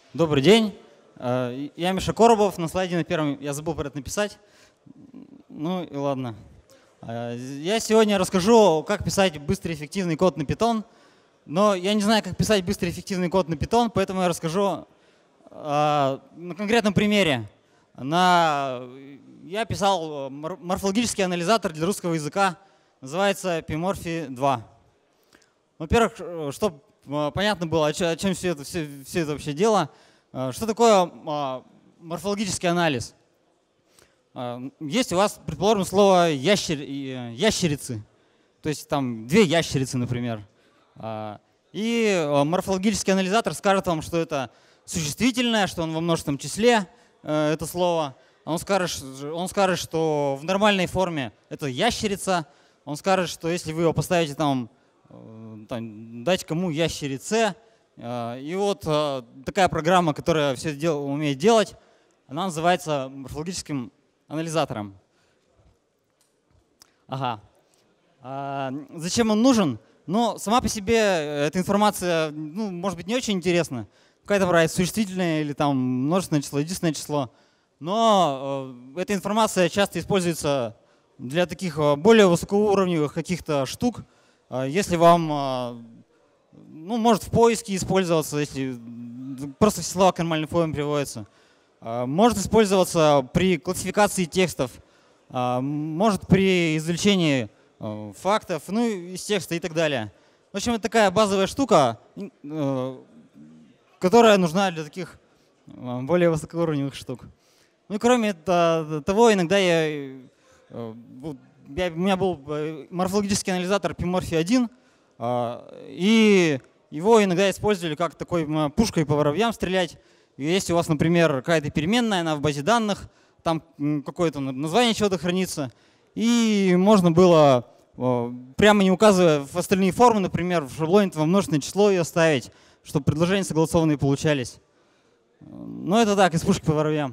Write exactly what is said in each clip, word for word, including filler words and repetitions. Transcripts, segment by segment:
Добрый день. Я Миша Коробов. На слайде на первом я забыл про это написать. Ну и ладно. Я сегодня расскажу, как писать быстрый эффективный код на Python. Но я не знаю, как писать быстрый эффективный код на Python, поэтому я расскажу на конкретном примере. На... Я писал морфологический анализатор для русского языка. Называется Pymorphy два. Во-первых, чтобы понятно было, о чем все это, все, все это вообще дело. Что такое морфологический анализ? Есть у вас, предположим, слово ящер, ящерицы. То есть там две ящерицы, например. И морфологический анализатор скажет вам, что это существительное, что он во множественном числе, это слово. Он скажет, он скажет, что в нормальной форме это ящерица. Он скажет, что если вы его поставите там, там дать кому ящерице. И вот такая программа, которая все это дело умеет делать, она называется морфологическим анализатором. Ага. А зачем он нужен? Ну, сама по себе эта информация, ну, может быть, не очень интересна. Какая-то бывает существительное или там множественное число, единственное число. Но э, эта информация часто используется для таких более высокоуровневых каких-то штук. Если вам, э, ну, может в поиске использоваться, если просто все слова к нормальной форме приводятся. Э, может использоваться при классификации текстов, э, может при извлечении э, фактов, ну, из текста и так далее. В общем, это такая базовая штука, э, которая нужна для таких э, более высокоуровневых штук. Ну и кроме того, иногда я, я, у меня был морфологический анализатор Pymorphy один, и его иногда использовали как такой пушкой по воробьям стрелять. И если у вас, например, какая-то переменная, она в базе данных, там какое-то название чего-то хранится, и можно было, прямо не указывая в остальные формы, например, в шаблоне во множественное число ее ставить, чтобы предложения согласованные получались. Но это так, из пушки по воробьям.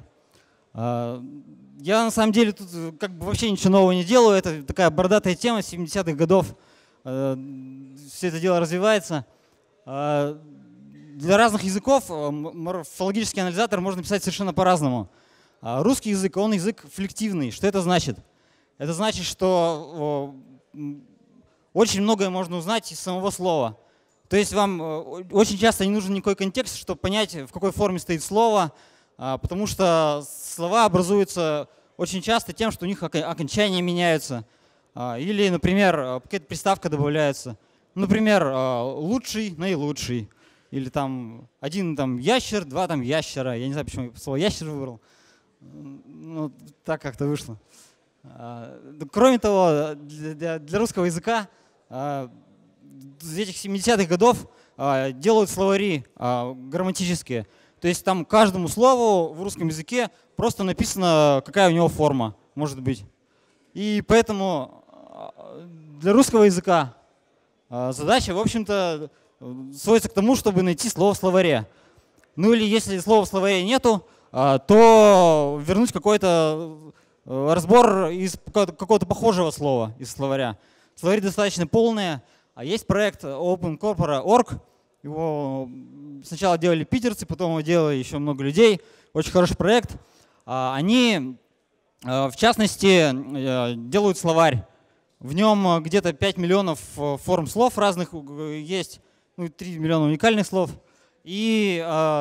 Я на самом деле тут как бы вообще ничего нового не делаю. Это такая бородатая тема с семидесятых годов. Все это дело развивается. Для разных языков морфологический анализатор можно писать совершенно по-разному. Русский язык, он язык флективный. Что это значит? Это значит, что очень многое можно узнать из самого слова. То есть вам очень часто не нужен никакой контекст, чтобы понять, в какой форме стоит слово. Потому что слова образуются очень часто тем, что у них окончания меняются. Или, например, какая-то приставка добавляется. Например, лучший, наилучший. Или там один там ящер, два там ящера. Я не знаю, почему я слово ящер выбрал. Ну, так как-то вышло. Кроме того, для, для русского языка с этих семидесятых годов делают словари грамматические. То есть там каждому слову в русском языке просто написано, какая у него форма может быть. И поэтому для русского языка задача, в общем-то, сводится к тому, чтобы найти слово в словаре. Ну или если слова в словаре нету, то вернуть какой-то разбор из какого-то похожего слова из словаря. Словари достаточно полные. А есть проект Open Corpora точка орг. Его сначала делали питерцы, потом его делали еще много людей. Очень хороший проект. Они, в частности, делают словарь. В нем где-то пять миллионов форм слов разных есть, ну, три миллиона уникальных слов. И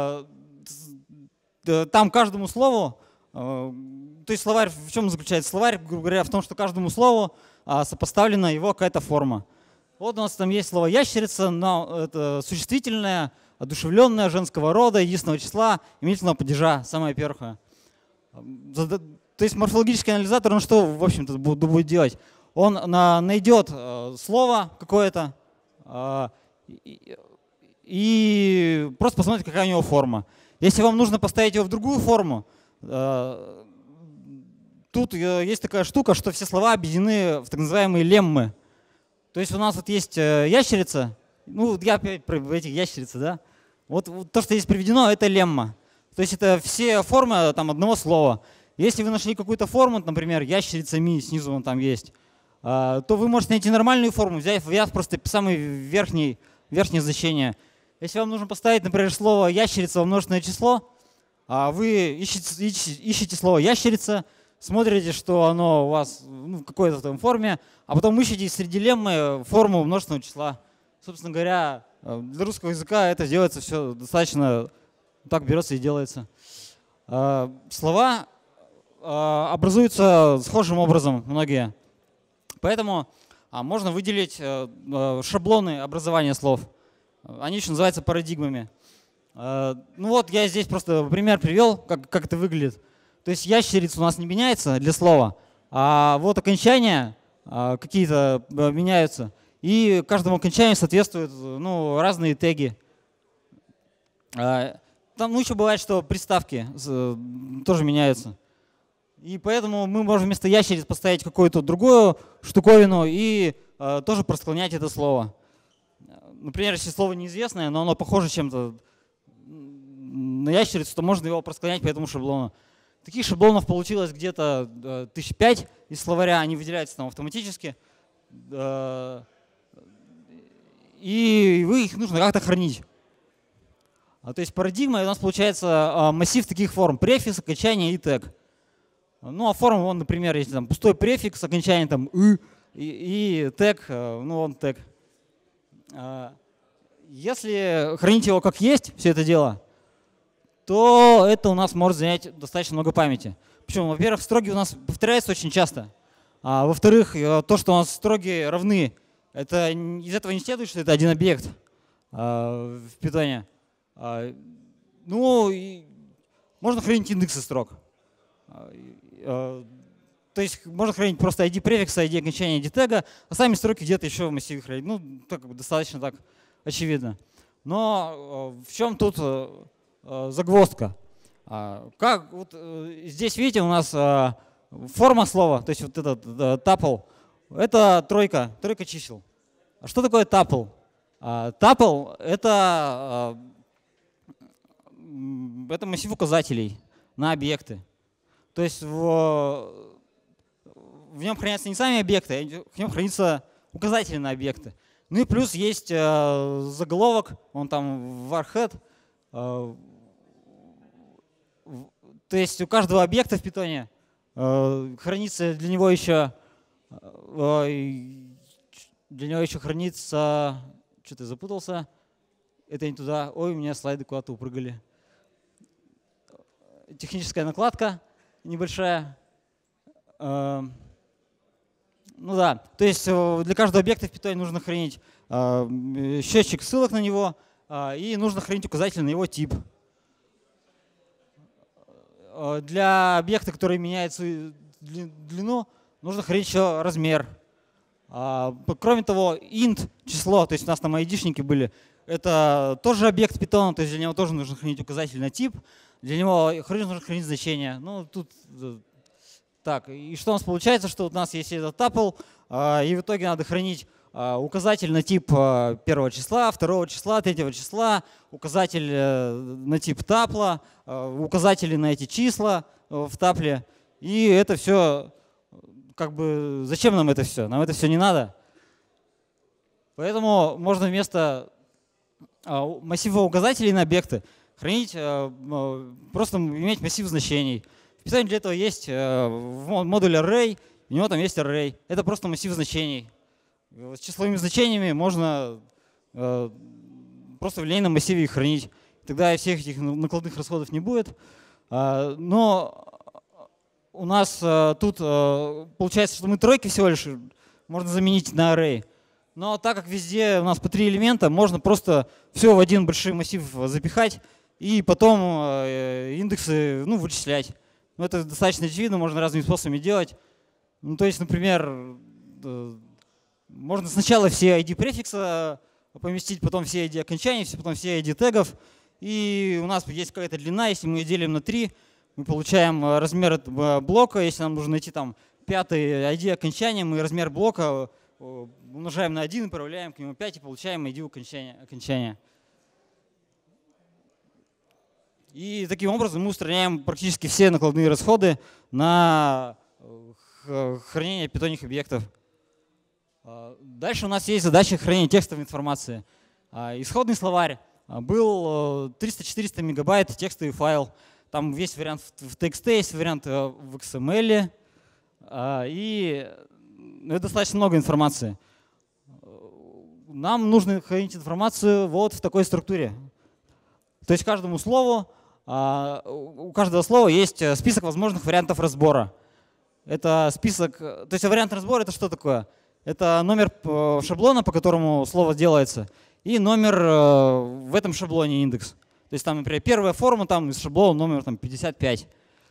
там каждому слову, то есть словарь в чем заключается? Словарь, грубо говоря, в том, что каждому слову сопоставлена его какая-то форма. Вот у нас там есть слово ящерица, но это существительное, одушевленное, женского рода, единственного числа, именительного падежа, самое первое. То есть морфологический анализатор, он что, в общем-то, будет делать? Он найдет слово какое-то и просто посмотрит, какая у него форма. Если вам нужно поставить его в другую форму, тут есть такая штука, что все слова объединены в так называемые леммы. То есть у нас вот есть ящерица, ну я опять про этих ящериц, да. Вот, вот то, что здесь приведено, это лемма. То есть это все формы там, одного слова. Если вы нашли какую-то форму, например, ящерица ми, снизу вон там есть, то вы можете найти нормальную форму, взяв, взяв просто самое верхнее, верхнее значение. Если вам нужно поставить, например, слово «ящерица» во множественное число, вы ищете, ищете, ищете слово «ящерица», смотрите, что оно у вас ну, в какой-то там форме, а потом ищете среди леммы форму множественного числа. Собственно говоря, для русского языка это делается все достаточно, так берется и делается. Слова образуются схожим образом многие. Поэтому можно выделить шаблоны образования слов. Они еще называются парадигмами. Ну вот я здесь просто пример привел, как, как это выглядит. То есть ящерица у нас не меняется для слова, а вот окончания какие-то меняются. И каждому окончанию соответствуют ну, разные теги. Там ну, еще бывает, что приставки тоже меняются. И поэтому мы можем вместо ящериц поставить какую-то другую штуковину и э, тоже просклонять это слово. Например, если слово неизвестное, но оно похоже чем-то на ящерицу, то можно его просклонять по этому шаблону. Таких шаблонов получилось где-то э, тысяч пять из словаря, они выделяются там автоматически. Э, и вы их нужно как-то хранить. А, то есть парадигма у нас получается э, массив таких форм: префикс, окончание и тег. Ну, а форма, вон, например, если там пустой префикс, окончание там «ы» и, и тег, ну, он тег. Если хранить его как есть, все это дело, то это у нас может занять достаточно много памяти. Почему? Во-первых, строги у нас повторяются очень часто. А во-вторых, то, что у нас строги равны, это из этого не следует, что это один объект в Python. Ну, и можно хранить индексы строк. То есть можно хранить просто ай ди префикса, ай ди окончания, ай ди тега, а сами строки где-то еще в массиве хранить. Ну, так, достаточно так очевидно. Но в чем тут загвоздка? Как, вот здесь, видите, у нас форма слова, то есть вот этот tuple, это тройка, тройка чисел. А что такое tuple? Tuple — это, это массив указателей на объекты. То есть в, в нем хранятся не сами объекты, а в нем хранятся указатели на объекты. Ну и плюс есть э, заголовок, он там varhead. Э, то есть у каждого объекта в Python э, хранится для него еще э, для него еще хранится, что-то я запутался, это не туда, ой, у меня слайды куда-то упрыгали. Техническая накладка небольшая. Ну да, то есть для каждого объекта в Python нужно хранить счетчик ссылок на него и нужно хранить указатель на его тип. Для объекта, который меняет свою длину, нужно хранить еще размер. Кроме того, int число, то есть у нас там айдишники были, это тоже объект Python, то есть для него тоже нужно хранить указатель на тип. Для него нужно хранить значение. Ну, тут так. И что у нас получается, что у нас есть этот tuple, и в итоге надо хранить указатель на тип первого числа, второго числа, третьего числа, указатель на тип тапла, указатели на эти числа в тапле. И это все, как бы, зачем нам это все? Нам это все не надо. Поэтому можно вместо массива указателей на объекты хранить, просто иметь массив значений. В Python для этого есть модуль array, у него там есть array. Это просто массив значений. С числовыми значениями можно просто в линейном массиве их хранить. Тогда всех этих накладных расходов не будет. Но у нас тут получается, что мы тройки всего лишь можно заменить на array. Но так как везде у нас по три элемента, можно просто все в один большой массив запихать и потом индексы ну, вычислять. Ну, это достаточно очевидно, можно разными способами делать. Ну, то есть, например, можно сначала все ай ди префикса поместить, потом все ай ди окончаний, потом все ай ди тегов. И у нас есть какая-то длина, если мы ее делим на три, мы получаем размер этого блока. Если нам нужно найти там пятый ай ди окончания, мы размер блока умножаем на один, проявляем к нему пять и получаем ай ди окончания. И таким образом мы устраняем практически все накладные расходы на хранение питонных объектов. Дальше у нас есть задача хранения текстовой информации. Исходный словарь был триста-четыреста мегабайт текстовый файл. Там есть вариант в ти экс ти, есть вариант в икс эм эл. И это достаточно много информации. Нам нужно хранить информацию вот в такой структуре. То есть каждому слову, у каждого слова есть список возможных вариантов разбора. Это список, то есть вариант разбора — это что такое? Это номер шаблона, по которому слово делается, и номер в этом шаблоне индекс. То есть там, например, первая форма там из шаблона номер там, пятьдесят пять.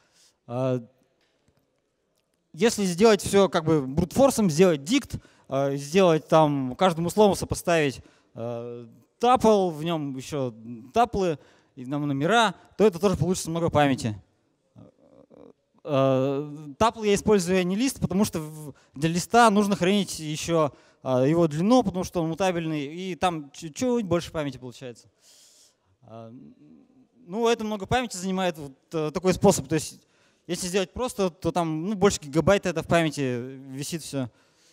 Если сделать все как бы брутфорсом, сделать дикт, сделать там каждому слову сопоставить тапл, в нем еще таплы, и нам номера, то это тоже получится много памяти. Тапл я использую не лист, потому что для листа нужно хранить еще его длину, потому что он мутабельный, и там чуть-чуть больше памяти получается. Ну, это много памяти занимает вот такой способ. То есть, если сделать просто, то там ну, больше гигабайта это в памяти висит все.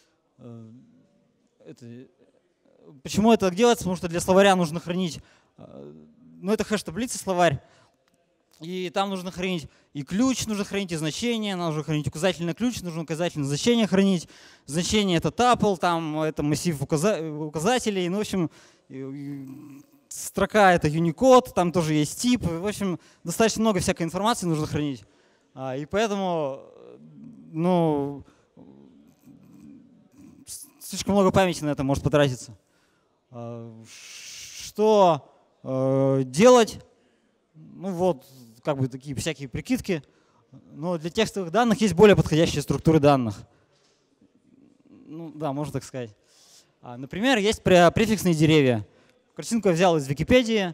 Это, почему это так делается? Потому что для словаря нужно хранить, ну, это хэш-таблица словарь. И там нужно хранить и ключ, нужно хранить и значение, нужно хранить указательный ключ, нужно указательное значение хранить. Значение — это тапл, там это массив указателей. Ну, в общем, строка — это Unicode, там тоже есть тип. В общем, достаточно много всякой информации нужно хранить. И поэтому, ну, слишком много памяти на это может потратиться. Что делать? Ну вот, как бы такие всякие прикидки. Но для текстовых данных есть более подходящие структуры данных. Ну да, можно так сказать. Например, есть префиксные деревья. Картинку я взял из Википедии.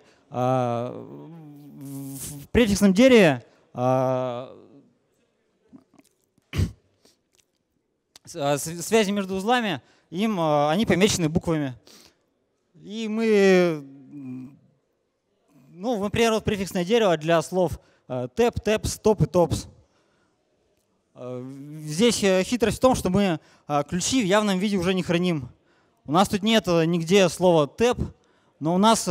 В префиксном дереве связи между узлами, им, они помечены буквами. И мы, ну, например, вот префиксное дерево для слов тэп, тэпс, топ и топс. Здесь хитрость в том, что мы ключи в явном виде уже не храним. У нас тут нет нигде слова тэп, но у нас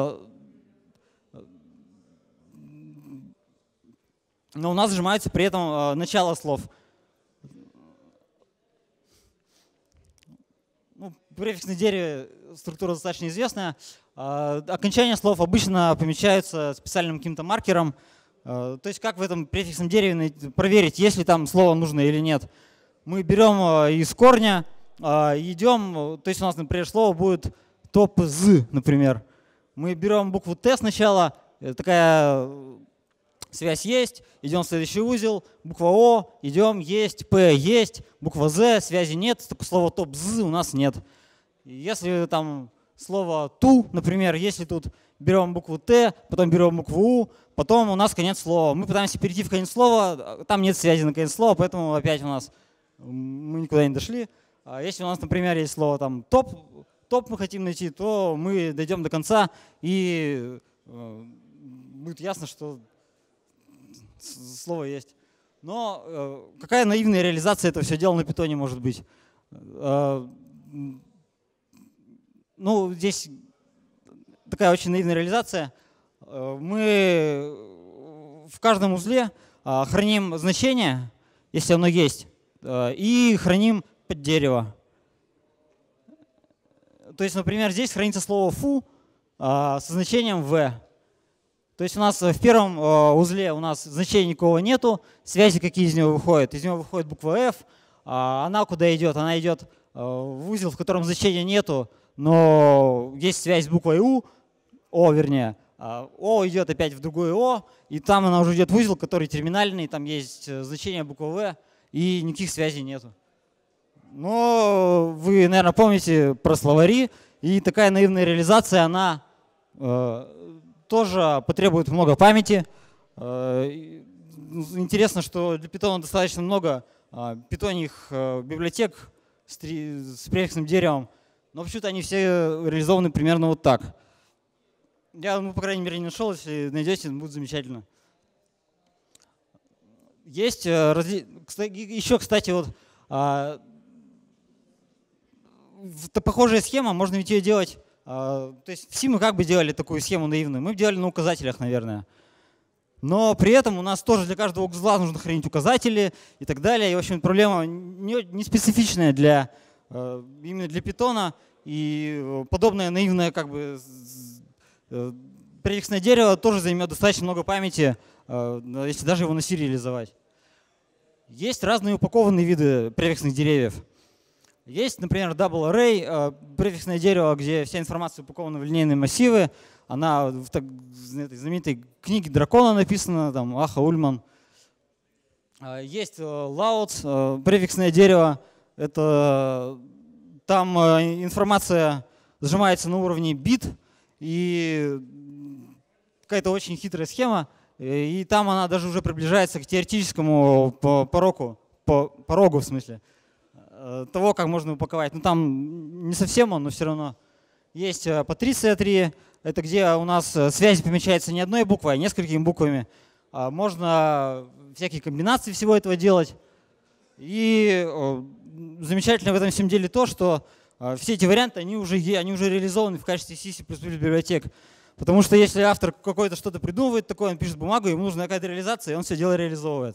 но у нас сжимается при этом начало слов. Ну, в префиксном дереве структура достаточно известная. Окончания слов обычно помечаются специальным каким-то маркером. То есть как в этом префиксном дереве проверить, есть ли там слово нужно или нет. Мы берем из корня, идем, то есть у нас, например, слово будет топ-з, например. Мы берем букву Т сначала, такая связь есть, идем в следующий узел, буква О, идем, есть, П есть, буква З, связи нет, слова топ-з у нас нет. Если там слово ту, например, если тут берем букву Т, потом берем букву У, потом у нас конец слова. Мы пытаемся перейти в конец слова, там нет связи на конец слова, поэтому опять у нас мы никуда не дошли. А если у нас, например, есть слово там топ, топ мы хотим найти, то мы дойдем до конца, и э, будет ясно, что слово есть. Но э, какая наивная реализация этого все дела на питоне может быть? Э, ну, здесь такая очень наивная реализация. Мы в каждом узле храним значение, если оно есть, и храним под дерево. То есть, например, здесь хранится слово фу со значением в. То есть у нас в первом узле у нас значения никакого нету, связи какие из него выходят. Из него выходит буква F, она куда идет? Она идет в узел, в котором значения нету, но есть связь с буквой У, О вернее. О идет опять в другое О, и там она уже идет в узел, который терминальный, там есть значение буквы В, и никаких связей нету. Но вы, наверное, помните про словари, и такая наивная реализация, она э, тоже потребует много памяти. Э, интересно, что для питона достаточно много э, питоньих э, библиотек с, три, с префиксным деревом, но почему-то они все реализованы примерно вот так. Я, ну, по крайней мере, не нашел, если найдете, будет замечательно. Есть разли... еще, кстати, вот а, похожая схема, можно ведь ее делать То есть все мы как бы делали такую схему наивную. Мы делали на указателях, наверное. Но при этом у нас тоже для каждого узла нужно хранить указатели и так далее. И, в общем, проблема не, не специфичная для, именно для Python. И подобное наивное как бы префиксное дерево тоже займет достаточно много памяти, если даже его на C реализовать. Есть разные упакованные виды префиксных деревьев. Есть, например, Double Array, префиксное дерево, где вся информация упакована в линейные массивы. Она в, так, в этой знаменитой книге Дракона написана, там, Аха Ульман. Есть Louds, префиксное дерево. Это, там информация сжимается на уровне бит, и какая-то очень хитрая схема. И там она даже уже приближается к теоретическому порогу, порогу в смысле, того, как можно упаковать. Ну там не совсем он, но все равно. Есть Патриция три, это где у нас связь помечается не одной буквой, а несколькими буквами. Можно всякие комбинации всего этого делать. И замечательно в этом всем деле то, что все эти варианты, они уже, они уже реализованы в качестве C++ библиотек. Потому что если автор какой-то что-то придумывает такое, он пишет бумагу, ему нужна какая-то реализация, и он все дело реализовывает.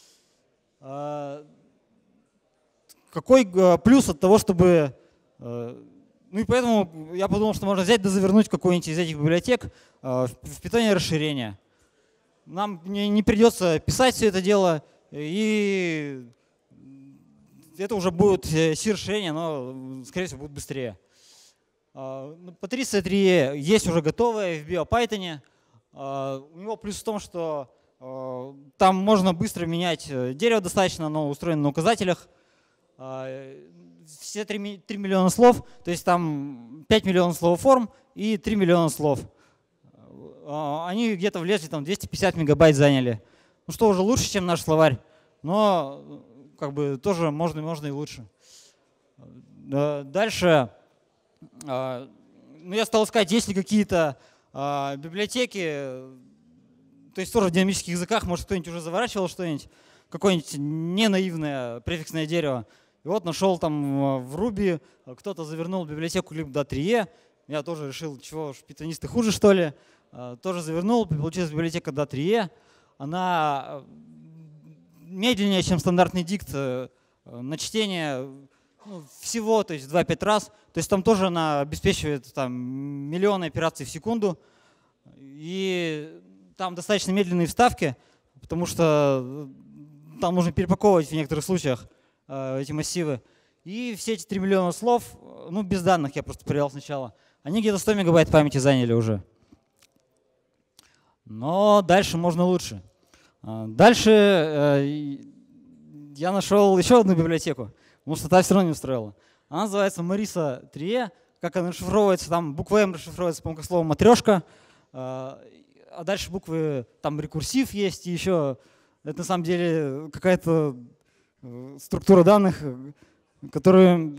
Какой плюс от того, чтобы… Ну и поэтому я подумал, что можно взять да завернуть какую-нибудь из этих библиотек в Python расширение. Нам не придется писать все это дело, и это уже будет C-расширение, но, скорее всего, будет быстрее. Патриция три есть уже готовая в BioPython. У него плюс в том, что там можно быстро менять дерево достаточно, оно устроено на указателях. Все три миллиона слов, то есть там пять миллионов словоформ и три миллиона слов. Они где-то влезли, там двести пятьдесят мегабайт заняли. Ну что, уже лучше, чем наш словарь, но как бы тоже можно, можно и лучше. Дальше, ну я стал искать, есть ли какие-то библиотеки, то есть тоже в динамических языках, может кто-нибудь уже заворачивал что-нибудь, какое-нибудь ненаивное префиксное дерево. И вот нашел там в Ruby, кто-то завернул библиотеку lib три e. Я тоже решил, чего ж, питонисты хуже, что ли. Тоже завернул, получилась библиотека ди три e. Она медленнее, чем стандартный дикт на чтение ну, всего, то есть два-пять раз. То есть там тоже она обеспечивает там, миллионы операций в секунду. И там достаточно медленные вставки, потому что там нужно перепаковывать в некоторых случаях эти массивы. И все эти три миллиона слов, ну без данных я просто проверял сначала, они где-то сто мегабайт памяти заняли уже. Но дальше можно лучше. Дальше я нашел еще одну библиотеку, потому что та все равно не устроила. Она называется Marisa три e. Как она расшифровывается, там буква М расшифровывается, по-моему, как слово матрешка. А дальше буквы, там рекурсив есть, и еще это на самом деле какая-то структура данных, которую,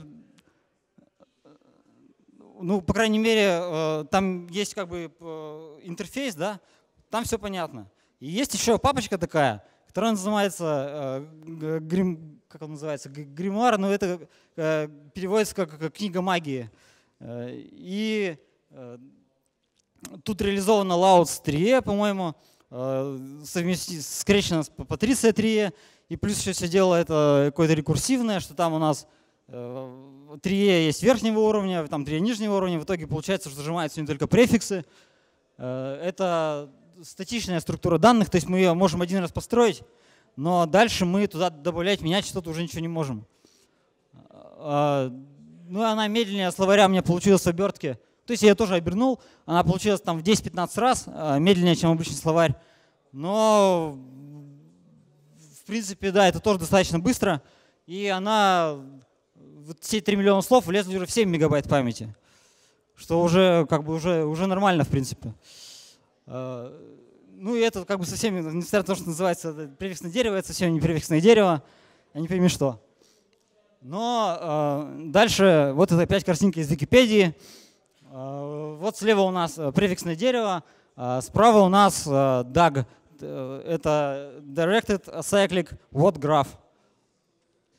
ну, по крайней мере, там есть как бы интерфейс, да, там все понятно. И есть еще папочка такая, которая называется, как он называется, гримуар, но это переводится как книга магии. И тут реализована Louds три e, по-моему, скрещена с Патриция три e. И плюс еще все дело это какое-то рекурсивное, что там у нас три e есть верхнего уровня, там три e нижнего уровня. В итоге получается, что зажимаются не только префиксы. Это статичная структура данных, то есть мы ее можем один раз построить, но дальше мы туда добавлять, менять что-то уже ничего не можем. Ну, она медленнее словаря у меня получилась в обертке. То есть я ее тоже обернул, она получилась там в десять-пятнадцать раз медленнее, чем обычный словарь. Но в принципе, да, это тоже достаточно быстро. И она, вот все три миллиона слов влезли уже в семь мегабайт памяти. Что уже как бы уже, уже нормально, в принципе. Ну и это как бы совсем, несмотря на то, что называется префиксное дерево, это совсем не префиксное дерево, а не пойми что. Но дальше, вот это опять картинка из Википедии. Вот слева у нас префиксное дерево, справа у нас даг. Это Directed Acyclic Word Graph.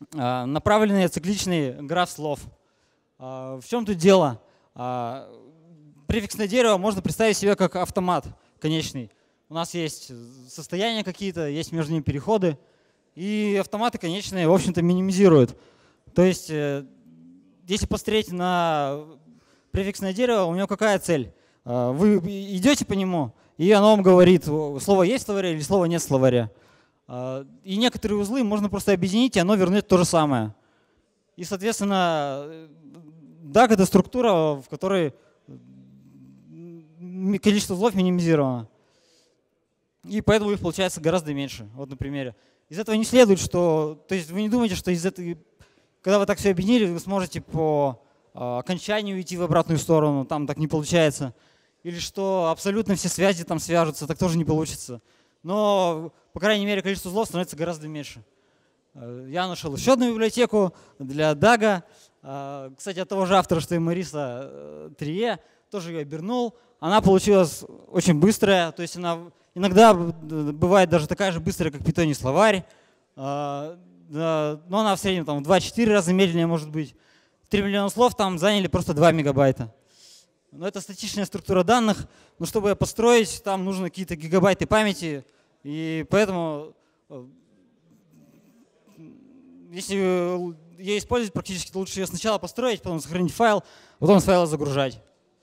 Направленный цикличный граф слов. В чем тут дело? префиксное дерево можно представить себе как автомат конечный. У нас есть состояния какие-то, есть между ними переходы, и автоматы конечные, в общем-то, минимизируют. То есть, если посмотреть на префиксное дерево, у него какая цель? Вы идете по нему, и оно вам говорит, слово есть в словаре или слова нет в словаре. И некоторые узлы можно просто объединить, и оно вернет то же самое. И, соответственно, даг — это структура, в которой количество узлов минимизировано. И поэтому их получается гораздо меньше. Вот на примере. Из этого не следует, что… То есть вы не думаете, что из этого, когда вы так все объединили, вы сможете по окончанию идти в обратную сторону, там так не получается. Или что абсолютно все связи там свяжутся, так тоже не получится. Но, по крайней мере, количество узлов становится гораздо меньше. Я нашел еще одну библиотеку для дага. Кстати, от того же автора, что и Мариса Трие, тоже ее обернул. Она получилась очень быстрая, то есть она иногда бывает даже такая же быстрая, как Python словарь, но она в среднем там, в два-четыре раза медленнее может быть. три миллиона слов там заняли просто два мегабайта. Но это статичная структура данных, но чтобы ее построить, там нужно какие-то гигабайты памяти, и поэтому если ее использовать, практически лучше ее сначала построить, потом сохранить файл, потом с файла загружать.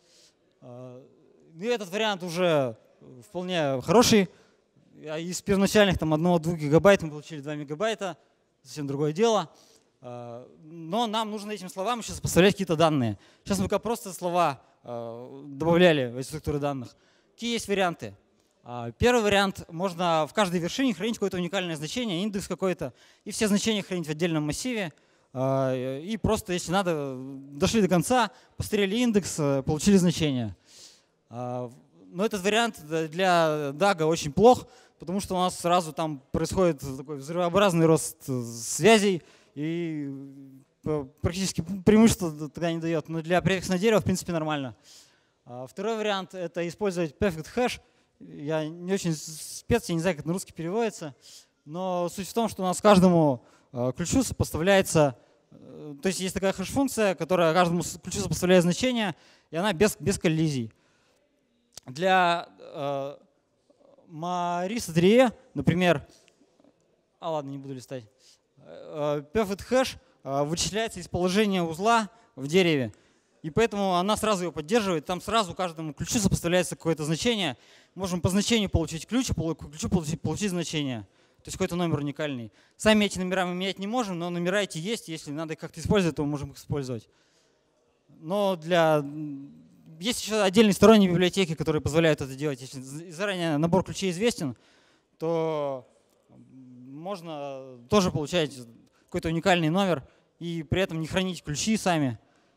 И этот вариант уже вполне хороший. Из первоначальных там одного-двух гигабайт мы получили два мегабайта, совсем другое дело. Но нам нужно этим словам сейчас поставлять какие-то данные. Сейчас мы пока просто слова добавляли в эти структуры данных. Какие есть варианты? Первый вариант: можно в каждой вершине хранить какое-то уникальное значение, индекс какой-то, и все значения хранить в отдельном массиве. И просто, если надо, дошли до конца, посмотрели индекс, получили значение. Но этот вариант для дага очень плох, потому что у нас сразу там происходит такой взрывообразный рост связей, и практически преимущество тогда не дает. Но для префиксного дерева, в принципе, нормально. Второй вариант — это использовать perfect hash. Я не очень спец, я не знаю, как на русский переводится, но суть в том, что у нас каждому ключу сопоставляется, то есть есть такая хэш-функция, которая каждому ключу сопоставляет значение, и она без, без коллизий. Для э, Мариса Трие, например, а ладно, не буду листать, э, perfect hash э, вычисляется из положения узла в дереве, и поэтому она сразу его поддерживает, там сразу каждому ключу сопоставляется какое-то значение. Можем по значению получить ключ, а по ключу получить, получить значение. То есть какой-то номер уникальный. Сами эти номера мы менять не можем, но номера эти есть. Если надо их как-то использовать, то мы можем их использовать. Но для… Есть еще отдельные сторонние библиотеки, которые позволяют это делать. Если заранее набор ключей известен, то можно тоже получать какой-то уникальный номер и при этом не хранить ключи сами.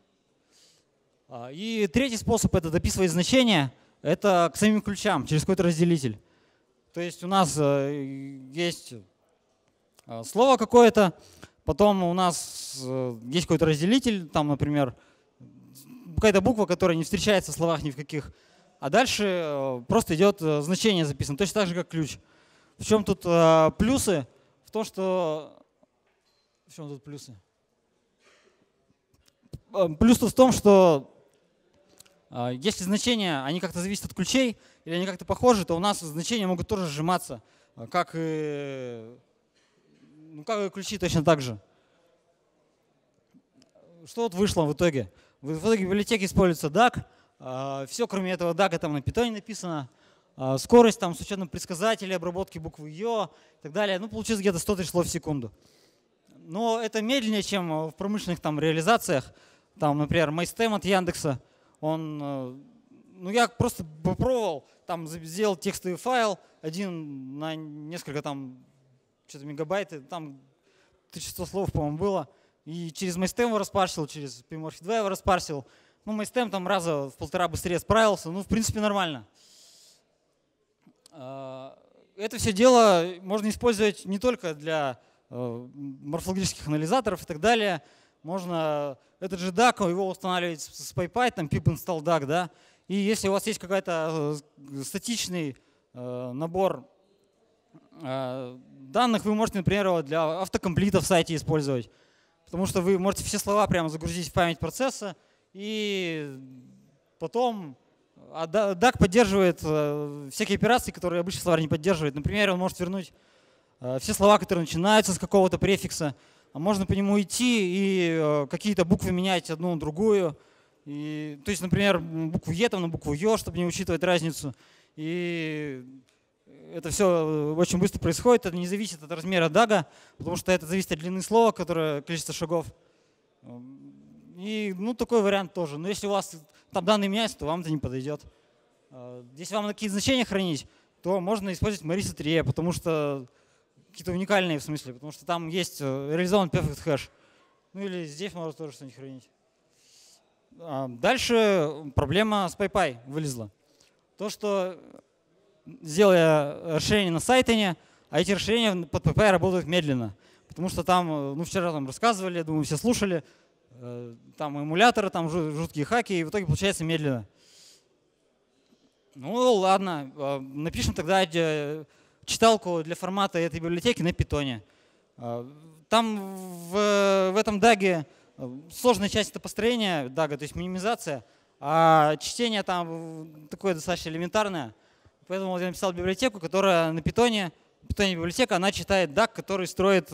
И третий способ — это дописывать значения. Это к самим ключам через какой-то разделитель. То есть у нас есть слово какое-то, потом у нас есть какой-то разделитель, там, например, какая-то буква, которая не встречается в словах ни в каких, а дальше просто идет значение записано, точно так же, как ключ. В чем тут плюсы? В том, что… В чем тут плюсы? Плюс тут в том, что если значения, они как-то зависят от ключей, или они как-то похожи, то у нас значения могут тоже сжиматься, как и, ну, как и ключи точно так же. Что вот вышло в итоге? В итоге в библиотеке используется даг. Все, кроме этого дага, там на Python написано. Скорость там с учетом предсказателей, обработки буквы Ё и так далее. Ну, получилось где-то сто тысяч слов в секунду. Но это медленнее, чем в промышленных там реализациях. Там, например, MyStem от Яндекса. Он, ну, я просто попробовал, там сделал текстовый файл, один на несколько там что-то мегабайт, там тысяча сто слов, по-моему, было. И через MyStem его распарсил, через PMorph два его распарсил. Ну, MyStem там раза в полтора быстрее справился, ну, в принципе, нормально. Это все дело можно использовать не только для морфологических анализаторов и так далее. Можно этот же даг, его устанавливать с PyPy, там pip install даг, да. И если у вас есть какой-то статичный набор данных, вы можете, например, его для автокомплита в сайте использовать. Потому что вы можете все слова прямо загрузить в память процесса и потом А дак поддерживает всякие операции, которые обычный словарь не поддерживает. Например, он может вернуть все слова, которые начинаются с какого-то префикса. А можно по нему идти и какие-то буквы менять одну на другую. И, то есть, например, букву Е там на букву Ё, чтобы не учитывать разницу. И это все очень быстро происходит. Это не зависит от размера дага, потому что это зависит от длины слова, которое количество шагов. И ну, такой вариант тоже. Но если у вас там данные меняются, то вам это не подойдет. Если вам какие-то значения хранить, то можно использовать Marisa три, потому что какие-то уникальные в смысле, потому что там есть реализован Perfect Hash. Ну или здесь можно тоже что-нибудь хранить. Дальше проблема с PyPy вылезла. То, что сделали расширение на Сайтоне, а эти расширения под PyPy работают медленно. Потому что там, ну вчера там рассказывали, я думаю, все слушали, там эмуляторы, там жуткие хаки, и в итоге получается медленно. Ну ладно, напишем тогда читалку для формата этой библиотеки на питоне. Там в, в этом даге сложная часть — это построение дага, то есть минимизация, а чтение там такое достаточно элементарное. Поэтому я написал библиотеку, которая на питоне, питоне библиотека, она читает даг, который строит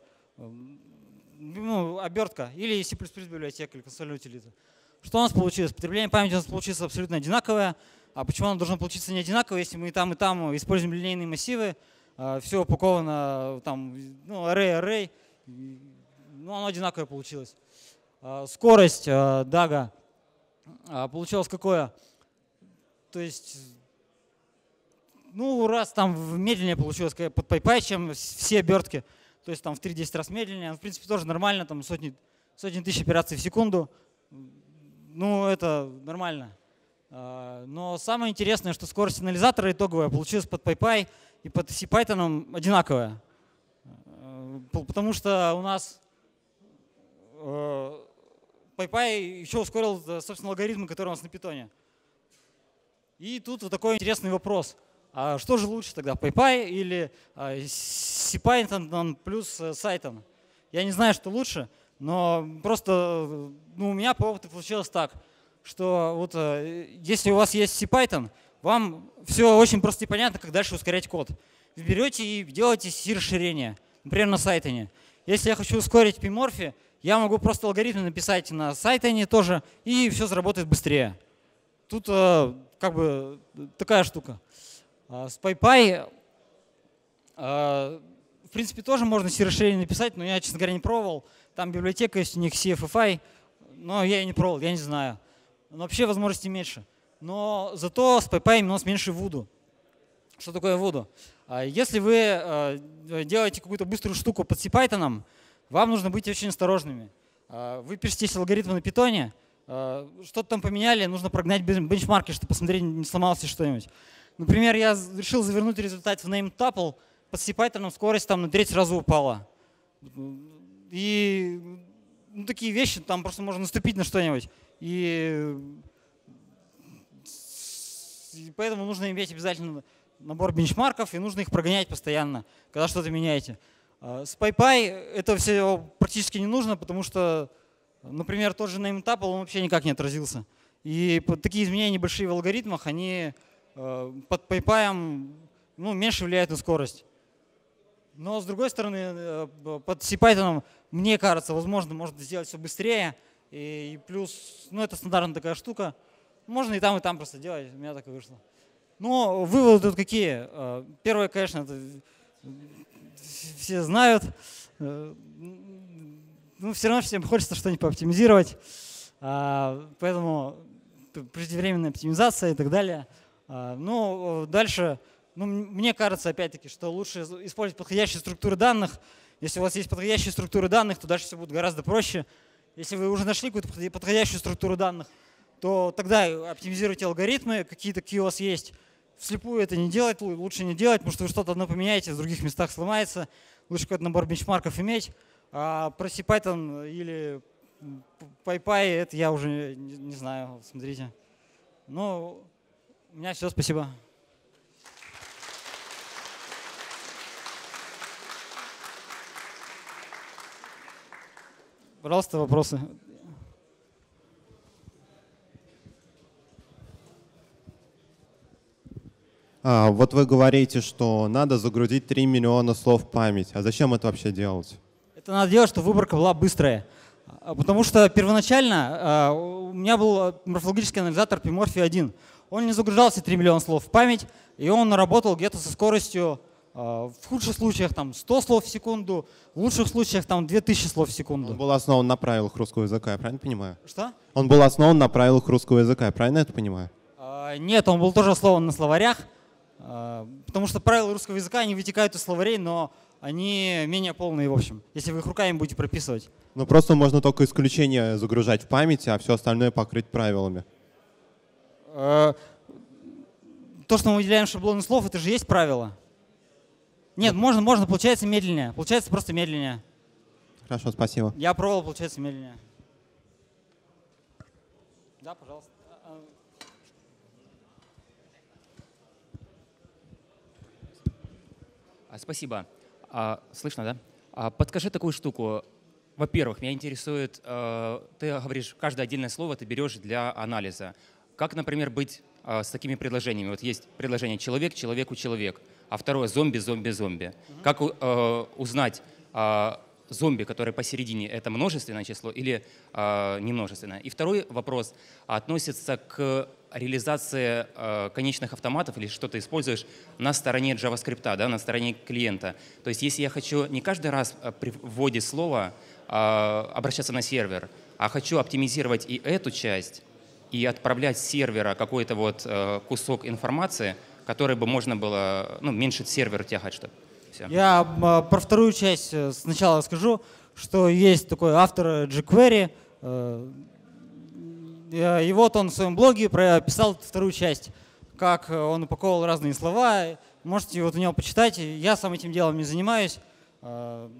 ну, обертка или C++ библиотека или консольная утилита. Что у нас получилось? Потребление памяти у нас получилось абсолютно одинаковое. А почему оно должно получиться не одинаково, если мы и там, и там используем линейные массивы, все упаковано, там, ну, array, array, ну, оно одинаковое получилось. Скорость дага получилась какое? То есть, ну, раз там медленнее получилось под PyPy, чем все обертки, то есть там в три-десять раз медленнее, в принципе, тоже нормально, там сотни, сотни тысяч операций в секунду, ну, это нормально. Но самое интересное, что скорость анализатора итоговая получилась под PyPy и под CPython одинаковая. Потому что у нас PyPy еще ускорил, собственно, алгоритмы, которые у нас на питоне. И тут вот такой интересный вопрос. А что же лучше тогда, PyPy или CPython плюс Cython? Я не знаю, что лучше, но просто ну, у меня по опыту получилось так, что вот если у вас есть CPython, вам все очень просто и понятно, как дальше ускорять код. Вы берете и делаете C-расширение, например, на Cython. Если я хочу ускорить P-Morphe, я могу просто алгоритм написать на Cython тоже, и все заработает быстрее. Тут как бы такая штука. С PyPy, в принципе, тоже можно C-расширение написать, но я, честно говоря, не пробовал. Там библиотека есть у них си эф эф ай, но я ее не пробовал, я не знаю. Но вообще возможностей меньше. Но зато с PyPy у нас меньше вуду. Что такое вуду? Если вы делаете какую-то быструю штуку под CPython, вам нужно быть очень осторожными. Вы пишете алгоритмы на питоне, что-то там поменяли, нужно прогнать бенчмарки, чтобы посмотреть, не сломалось ли что-нибудь. Например, я решил завернуть результат в named tuple, под CPython скорость там на треть сразу упала. И ну, такие вещи, там просто можно наступить на что-нибудь. И, и поэтому нужно иметь обязательно набор бенчмарков, и нужно их прогонять постоянно, когда что-то меняете. С PyPy это все практически не нужно, потому что, например, тот же named tuple, он вообще никак не отразился. И такие изменения небольшие в алгоритмах, они под PyPy ну, меньше влияют на скорость. Но с другой стороны, под CPython, мне кажется, возможно, можно сделать все быстрее. И плюс, ну это стандартная такая штука. Можно и там, и там просто делать. У меня так и вышло. Но выводы тут какие? Первое, конечно, это все знают. Ну, все равно всем хочется что-нибудь пооптимизировать. Поэтому преждевременная оптимизация и так далее. Ну, дальше, ну, мне кажется, опять-таки, что лучше использовать подходящие структуры данных. Если у вас есть подходящие структуры данных, то дальше все будет гораздо проще. Если вы уже нашли какую-то подходящую структуру данных, то тогда оптимизируйте алгоритмы, какие-то какие у вас есть. Вслепую это не делать, лучше не делать, потому что вы что-то одно поменяете, в других местах сломается. Лучше какой-то набор бенчмарков иметь. А про CPython или PyPy это я уже не, не знаю, смотрите. Ну, у меня все, спасибо. Пожалуйста, вопросы. А, вот вы говорите, что надо загрузить три миллиона слов в память. А зачем это вообще делать? Это надо делать, чтобы выборка была быстрая. Потому что первоначально у меня был морфологический анализатор P-Morphy один. Он не загружался три миллиона слов в память, и он работал где-то со скоростью, в худших случаях там сто слов в секунду, в лучших случаях там две тысячи слов в секунду. Он был основан на правилах русского языка, я правильно понимаю? Что? Он был основан на правилах русского языка, я правильно это понимаю? Нет, он был тоже основан на словарях, потому что правила русского языка, они вытекают из словарей, но они менее полные, в общем, если вы их руками будете прописывать. Ну просто можно только исключения загружать в память, а все остальное покрыть правилами. То, что мы выделяем шаблоны слов, это же есть правило. Нет, можно, можно, получается медленнее. Получается просто медленнее. Хорошо, спасибо. Я пробовал, получается медленнее. Да, пожалуйста. Спасибо. А, слышно, да? А, подскажи такую штуку. Во-первых, меня интересует, э, ты говоришь, каждое отдельное слово ты берешь для анализа. Как, например, быть э, с такими предложениями? Вот есть предложение «человек, человеку, человек», а второе «зомби, зомби, зомби». Mm-hmm. Как э, узнать, э, зомби, которые посередине, это множественное число или э, немножественное? И второй вопрос относится к реализации э, конечных автоматов или что ты используешь на стороне JavaScript, да, на стороне клиента. То есть если я хочу не каждый раз при вводе слова э, обращаться на сервер, а хочу оптимизировать и эту часть, и отправлять с сервера какой-то вот э, кусок информации, который бы можно было, ну, меньше сервер тягать, что-то. Я э, про вторую часть сначала скажу, что есть такой автор jQuery, э, и вот он в своем блоге прописал вторую часть, как он упаковывал разные слова. Можете вот у него почитать. Я сам этим делом не занимаюсь. Ну,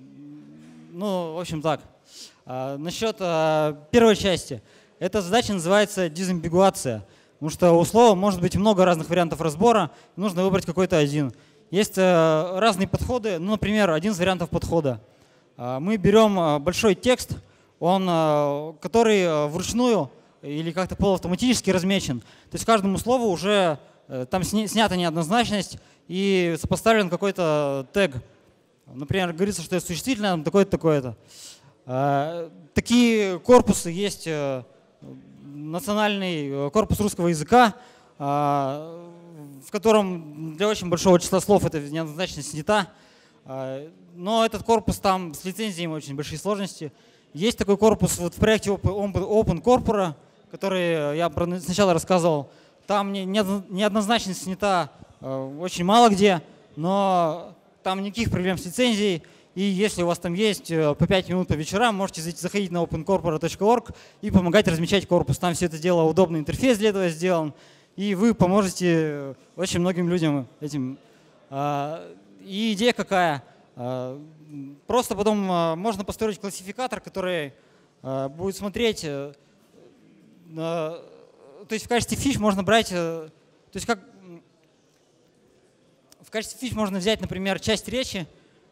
в общем, так. Насчет первой части. Эта задача называется дизамбигуация, потому что у слова может быть много разных вариантов разбора, нужно выбрать какой-то один. Есть разные подходы. Ну, например, один из вариантов подхода. Мы берем большой текст, он, который вручную или как-то полуавтоматически размечен. То есть каждому слову уже э, там сня, снята неоднозначность и сопоставлен какой-то тег. Например, говорится, что это существительное, там такое-то, такое-то. Э, такие корпусы есть. Э, национальный корпус русского языка, э, в котором для очень большого числа слов эта неоднозначность снята. Э, но этот корпус там с лицензиями очень большие сложности. Есть такой корпус вот в проекте Open Corpora, который я сначала рассказывал. Там неоднозначность снята очень мало где, но там никаких проблем с лицензией. И если у вас там есть по пять минут по вечерам, можете заходить на open corpora точка org и помогать размечать корпус. Там все это дело, удобный интерфейс для этого сделан. И вы поможете очень многим людям этим. И идея какая? Просто потом можно построить классификатор, который будет смотреть, то есть в качестве фич можно брать, то есть как в качестве фич можно взять, например, часть речи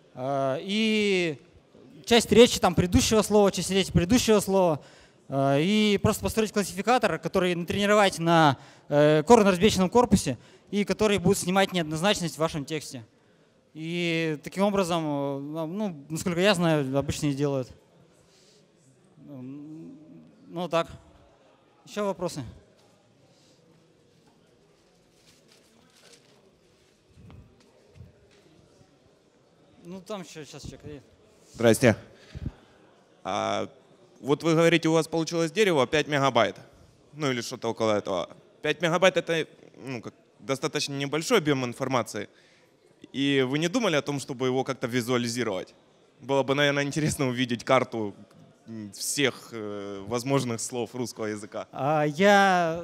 и часть речи там предыдущего слова, часть речи предыдущего слова, и просто построить классификатор, который натренировать на коренно-разбеченном корпусе и который будет снимать неоднозначность в вашем тексте. И таким образом, ну, насколько я знаю, обычно и делают. Ну так. Еще вопросы? Ну там еще сейчас человек. Здрасте. А, вот вы говорите, у вас получилось дерево пять мегабайт. Ну или что-то около этого. пять мегабайт это, ну, как, достаточно небольшой объем информации. И вы не думали о том, чтобы его как-то визуализировать? Было бы, наверное, интересно увидеть карту всех э, возможных слов русского языка. А, я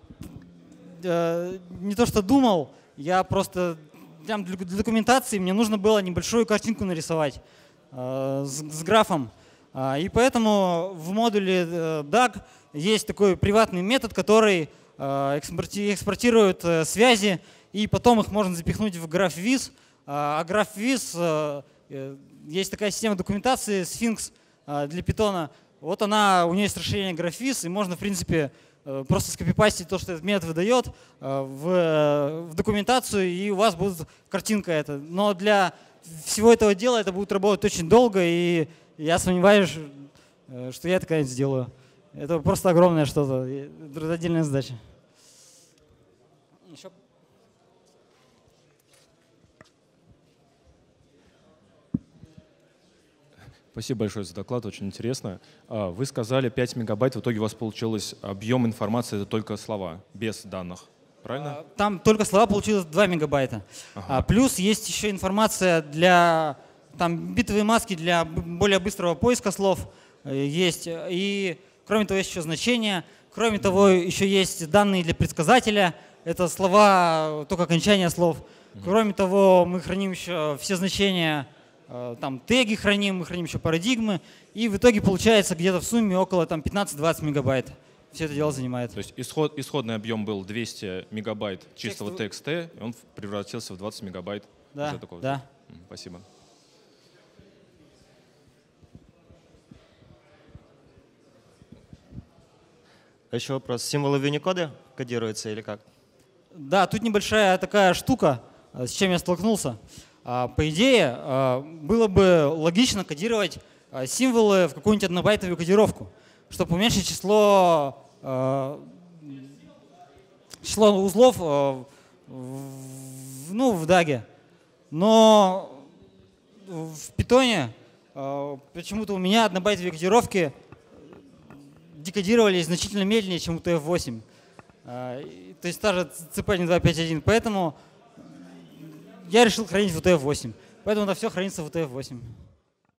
э, не то что думал, я просто для, для документации мне нужно было небольшую картинку нарисовать э, с, с графом. А, и поэтому в модуле э, даг есть такой приватный метод, который э, экспорти, экспортирует э, связи, и потом их можно запихнуть в GraphViz. А GraphViz, есть такая система документации Sphinx для Python. Вот она, у нее есть расширение GraphViz, и можно, в принципе, э, просто скопипастить то, что этот метод выдает, э, в, в документацию, и у вас будет картинка эта. Но для всего этого дела это будет работать очень долго, и я сомневаюсь, что я это когда-нибудь сделаю. Это просто огромное что-то, это отдельная задача. Еще? Спасибо большое за доклад, очень интересно. Вы сказали пять мегабайт, в итоге у вас получилось объем информации, это только слова, без данных, правильно? Там только слова получилось два мегабайта. Ага. А, плюс есть еще информация для там, битовые маски для более быстрого поиска слов есть. И кроме того, есть еще значения. Кроме того, еще есть данные для предсказателя. Это слова, только окончание слов. Кроме того, мы храним еще все значения, там теги храним, мы храним еще парадигмы. И в итоге получается где-то в сумме около пятнадцать-двадцать мегабайт. Все это дело занимает. То есть исход, исходный объем был двести мегабайт чистого Текст... текста, и он превратился в двадцать мегабайт. Да, уже такого. да. Спасибо. Еще вопрос. Символы в Unicode кодируются или как? Да, тут небольшая такая штука, с чем я столкнулся. По идее, было бы логично кодировать символы в какую-нибудь однобайтовую кодировку, чтобы уменьшить число, число узлов в, ну, в даге. Но в питоне почему-то у меня однобайтовые кодировки декодировались значительно медленнее, чем у ти эф восемь. То есть та же си пи два пять один. Поэтому я решил хранить в у ти эф восемь. Поэтому это все хранится в у ти эф восемь.